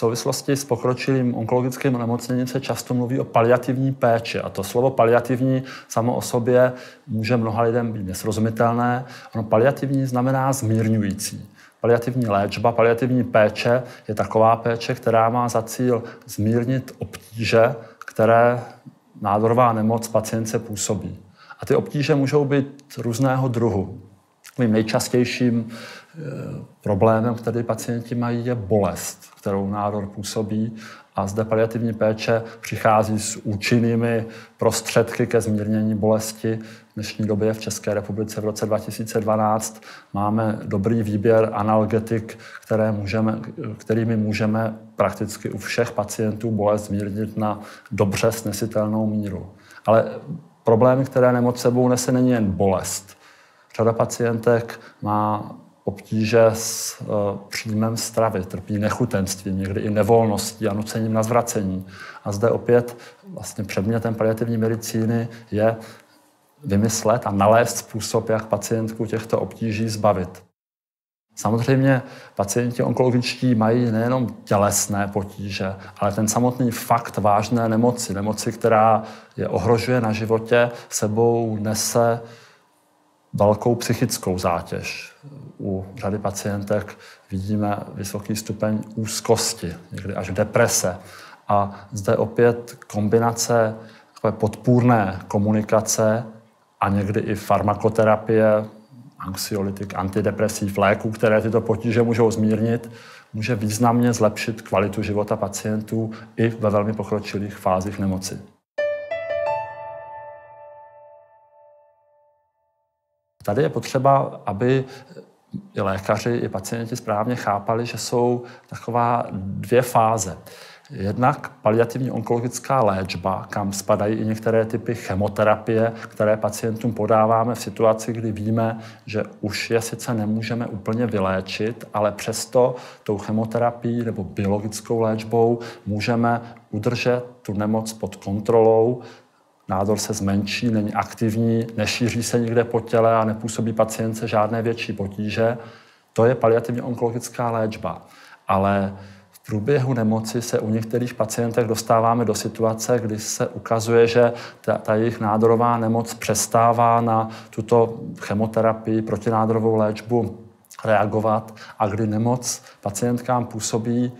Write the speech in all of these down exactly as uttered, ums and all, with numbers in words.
souvislosti s pokročilým onkologickým onemocněním se často mluví o paliativní péči. A to slovo paliativní samo o sobě může mnoha lidem být nesrozumitelné. Ono paliativní znamená zmírňující. Paliativní léčba, paliativní péče je taková péče, která má za cíl zmírnit obtíže, které nádorová nemoc pacientce působí. A ty obtíže můžou být různého druhu. Mým nejčastějším problémem, který pacienti mají, je bolest, kterou nádor působí. A zde paliativní péče přichází s účinnými prostředky ke zmírnění bolesti. V dnešní době v České republice v roce dva tisíce dvanáct máme dobrý výběr analgetik, které můžeme, kterými můžeme prakticky u všech pacientů bolest zmírnit na dobře snesitelnou míru. Ale problémy, které nemoc sebou nese, není jen bolest. Řada pacientek má obtíže s uh, příjmem stravy, trpí nechutenstvím, někdy i nevolností a nucením na zvracení. A zde opět vlastně předmětem paliativní medicíny je vymyslet a nalézt způsob, jak pacientku těchto obtíží zbavit. Samozřejmě pacienti onkologičtí mají nejenom tělesné potíže, ale ten samotný fakt vážné nemoci, nemoci, která je ohrožuje na životě, sebou nese velkou psychickou zátěž. U řady pacientek vidíme vysoký stupeň úzkosti, někdy až deprese. A zde opět kombinace takové podpůrné komunikace a někdy i farmakoterapie, anxiolytik, antidepresiv, léků, které tyto potíže můžou zmírnit, může významně zlepšit kvalitu života pacientů i ve velmi pokročilých fázích nemoci. Tady je potřeba, aby i lékaři, i pacienti správně chápali, že jsou taková dvě fáze. Jednak paliativní onkologická léčba, kam spadají i některé typy chemoterapie, které pacientům podáváme v situaci, kdy víme, že už je sice nemůžeme úplně vyléčit, ale přesto tou chemoterapií nebo biologickou léčbou můžeme udržet tu nemoc pod kontrolou. Nádor se zmenší, není aktivní, nešíří se nikde po těle a nepůsobí pacientce žádné větší potíže. To je paliativní onkologická léčba. Ale v průběhu nemoci se u některých pacientech dostáváme do situace, kdy se ukazuje, že ta, ta jejich nádorová nemoc přestává na tuto chemoterapii, protinádorovou léčbu reagovat a kdy nemoc pacientkám působí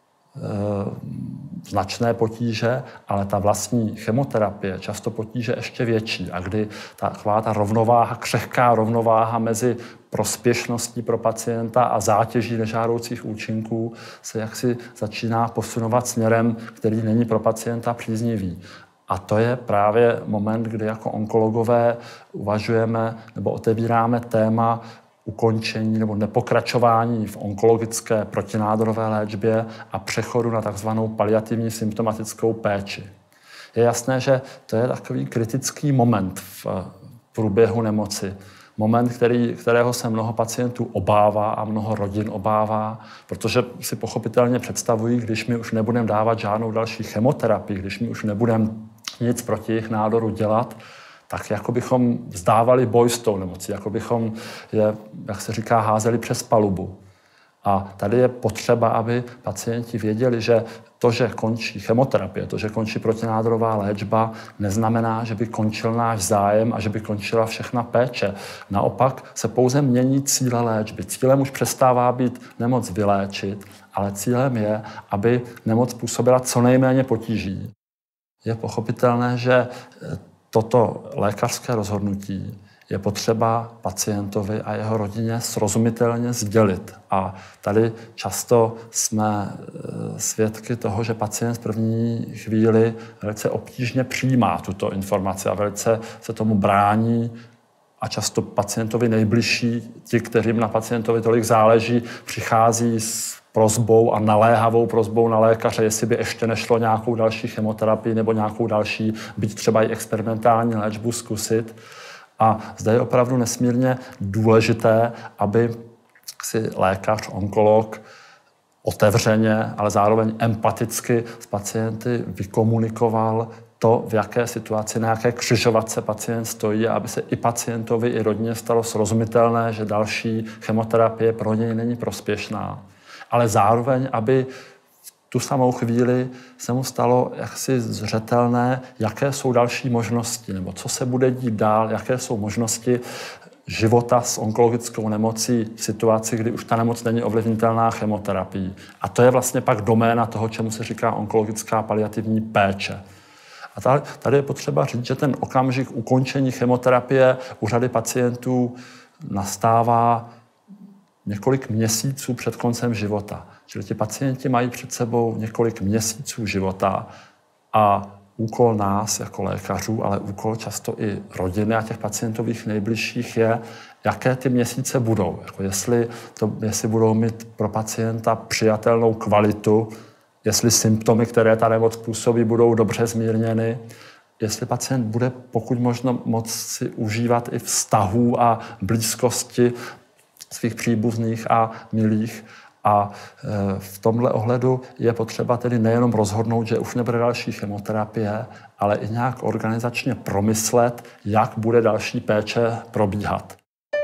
značné potíže, ale ta vlastní chemoterapie často potíže ještě větší. A kdy ta, taková ta rovnováha, křehká rovnováha mezi prospěšností pro pacienta a zátěží nežádoucích účinků se jaksi začíná posunovat směrem, který není pro pacienta příznivý. A to je právě moment, kdy jako onkologové uvažujeme nebo otevíráme téma ukončení nebo nepokračování v onkologické protinádorové léčbě a přechodu na takzvanou paliativní symptomatickou péči. Je jasné, že to je takový kritický moment v průběhu nemoci. Moment, který, kterého se mnoho pacientů obává a mnoho rodin obává, protože si pochopitelně představují, když my už nebudeme dávat žádnou další chemoterapii, když my už nebudeme nic proti jejich nádoru dělat, tak jako bychom vzdávali boj s tou nemocí, jako bychom je, jak se říká, házeli přes palubu. A tady je potřeba, aby pacienti věděli, že to, že končí chemoterapie, to, že končí protinádorová léčba, neznamená, že by končil náš zájem a že by končila všechna péče. Naopak se pouze mění cíle léčby. Cílem už přestává být nemoc vyléčit, ale cílem je, aby nemoc působila co nejméně potíží. Je pochopitelné, že toto lékařské rozhodnutí je potřeba pacientovi a jeho rodině srozumitelně sdělit. A tady často jsme svědky toho, že pacient v první chvíli velice obtížně přijímá tuto informaci a velice se tomu brání. A často pacientovi nejbližší, ti, kterým na pacientovi tolik záleží, přichází s prosbou a naléhavou prosbou na lékaře, jestli by ještě nešlo nějakou další chemoterapii nebo nějakou další, byť třeba i experimentální léčbu zkusit. A zde je opravdu nesmírně důležité, aby si lékař, onkolog otevřeně, ale zároveň empaticky s pacienty vykomunikoval to, v jaké situaci, na jaké křižovatce pacient stojí, aby se i pacientovi, i rodině stalo srozumitelné, že další chemoterapie pro něj není prospěšná. Ale zároveň, aby v tu samou chvíli se mu stalo jaksi zřetelné, jaké jsou další možnosti, nebo co se bude dít dál, jaké jsou možnosti života s onkologickou nemocí v situaci, kdy už ta nemoc není ovlivnitelná chemoterapií. A to je vlastně pak doména toho, čemu se říká onkologická paliativní péče. A tady je potřeba říct, že ten okamžik ukončení chemoterapie u řady pacientů nastává několik měsíců před koncem života. Čili ti pacienti mají před sebou několik měsíců života a úkol nás jako lékařů, ale úkol často i rodiny a těch pacientových nejbližších je, jaké ty měsíce budou. Jako jestli, to, jestli budou mít pro pacienta přijatelnou kvalitu, jestli symptomy, které ta nemoc působí, budou dobře zmírněny, jestli pacient bude pokud možno moci užívat i vztahů a blízkosti svých příbuzných a milých. A v tomhle ohledu je potřeba tedy nejenom rozhodnout, že už nebude další chemoterapie, ale i nějak organizačně promyslet, jak bude další péče probíhat.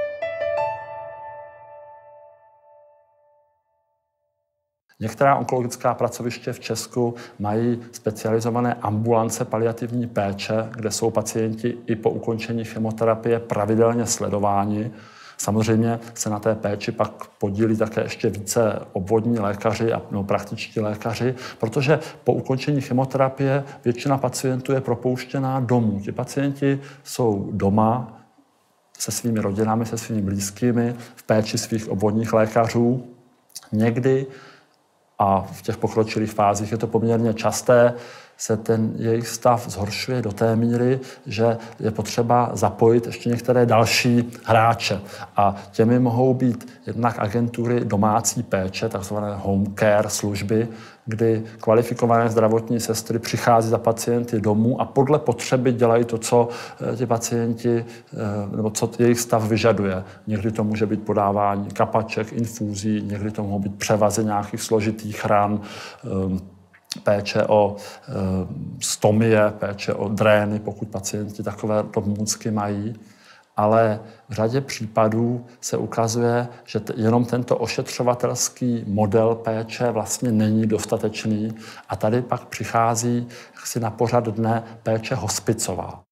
Některá onkologická pracoviště v Česku mají specializované ambulance paliativní péče, kde jsou pacienti i po ukončení chemoterapie pravidelně sledováni. Samozřejmě se na té péči pak podílí také ještě více obvodní lékaři a no, praktičtí lékaři, protože po ukončení chemoterapie většina pacientů je propouštěná domů. Ti pacienti jsou doma se svými rodinami, se svými blízkými, v péči svých obvodních lékařů. Někdy, a v těch pokročilých fázích je to poměrně časté, se ten jejich stav zhoršuje do té míry, že je potřeba zapojit ještě některé další hráče. A těmi mohou být jednak agentury domácí péče, takzvané home care služby, kdy kvalifikované zdravotní sestry přichází za pacienty domů a podle potřeby dělají to, co ti pacienti, nebo co jejich stav vyžaduje. Někdy to může být podávání kapaček, infúzí, někdy to mohou být převazy nějakých složitých ran, péče o e, stomie, péče o drény, pokud pacienti takové pomůcky mají. Ale v řadě případů se ukazuje, že t- jenom tento ošetřovatelský model péče vlastně není dostatečný a tady pak přichází jaksi na pořad dne péče hospicová.